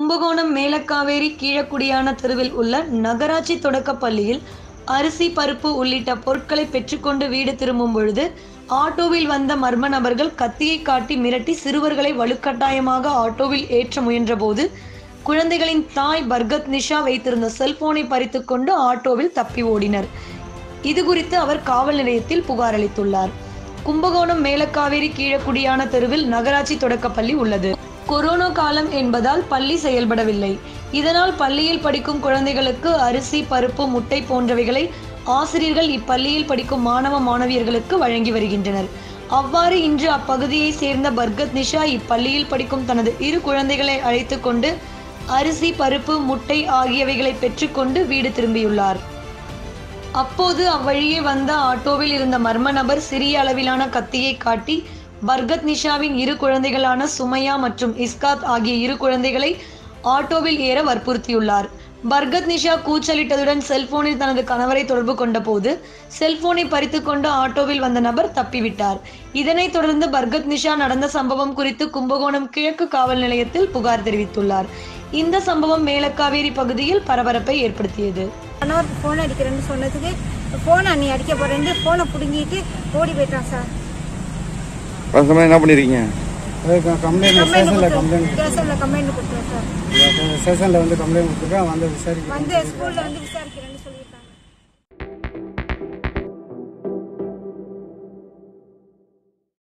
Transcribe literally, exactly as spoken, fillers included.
கும்பகோணம் மேலக்காவேரி கீழக்குடியான தெருவில் உள்ள நகராட்சி தொடக்கப் பள்ளியில் அரிசி பருப்பு உள்ளிட்ட பொருட்களை பெற்றுக்கொண்டு வீடு திரும்பும் பொழுது ஆட்டோவில் வந்த மர்ம நபர்கள் கத்தியை காட்டி மிரட்டி சிறுவர்களை வலுக்கட்டாயமாக ஆட்டோவில் ஏற்ற முயன்றபோது குழந்தைகளின் தாய் பர்கத் நிஷா வைத்திருந்த செல்போனை பறித்து கொண்டு ஆட்டோவில் தப்பி ஓடினர். இது குறித்து அவர் காவல் நிலையத்தில் புகார் அளித்துள்ளார். கும்பகோணம் மேலக்காவேரி கீழக்குடியான தெருவில் நகராட்சி தொடக்கப்பள்ளி உள்ளது. கொரோனா காலம் என்பதால் பள்ளி செயல்படவில்லை. இதனால் பள்ளியில் படிக்கும் குழந்தைகளுக்கு அரிசி பருப்பு முட்டை போன்றவைகளை ஆசிரியர்கள் இப்பள்ளியில் படிக்கும் மாணவ மாணவியர்களுக்கு வழங்கி வருகின்றனர். அவ்வாறு இன்று அப்பகுதியை சேர்ந்த பர்கத் நிஷா இப்பள்ளியில் படிக்கும் தனது இரு குழந்தைகளை அழைத்து கொண்டு அரிசி பருப்பு முட்டை ஆகியவைகளை பெற்றுக்கொண்டு வீடு திரும்பியுள்ளார். அப்போது அவ்வழியே வந்த ஆட்டோவில் இருந்த மர்ம நபர் சிறிய அளவிலான கத்தியை காட்டி பர்கத் நிஷாவின் இரு குழந்தைகளான சுமையா மற்றும் இஸ்காத் ஆகிய இரு குழந்தைகளை ஆட்டோவில் ஏற வற்புறுத்தியுள்ளார். பர்கத் நிஷா கூச்சலிட்டதுடன் செல்போனில் தனது கணவரை தொடர்பு கொண்ட போது செல்போனை பறித்து கொண்டு ஆட்டோவில் வந்த நபர் தப்பிவிட்டார். இதனைத் தொடர்ந்து பர்கத் நிஷா நடந்த சம்பவம் குறித்து கும்பகோணம் கிழக்கு காவல் நிலையத்தில் புகார் தெரிவித்துள்ளார். இந்த சம்பவம் மேலக்காவேரி பகுதியில் பரபரப்பை ஏற்படுத்தியது. கணவருக்கு ஃபோன் அடிக்கிறேன்னு சொன்னதுக்கு ஃபோனை நீ அடிக்க போறேன்னு ஃபோனை பிடுங்கிட்டு ஓடி போயிட்டான் சார். என்ன பண்ணிருக்கீங்க? கம்ப்ளைண்ட் ஸ்டேஷன்ல கம்ப்ளைண்ட் ஸ்டேஷன்ல கம்ப்ளைண்ட் கொடுத்தேன் சார். ஸ்டேஷன்ல வந்து கம்ப்ளைண்ட் கொடுத்துருக்கேன். வந்து விசாரிக்கிறேன். வந்து ஸ்கூல்ல வந்து விசாரிக்கிறேன்.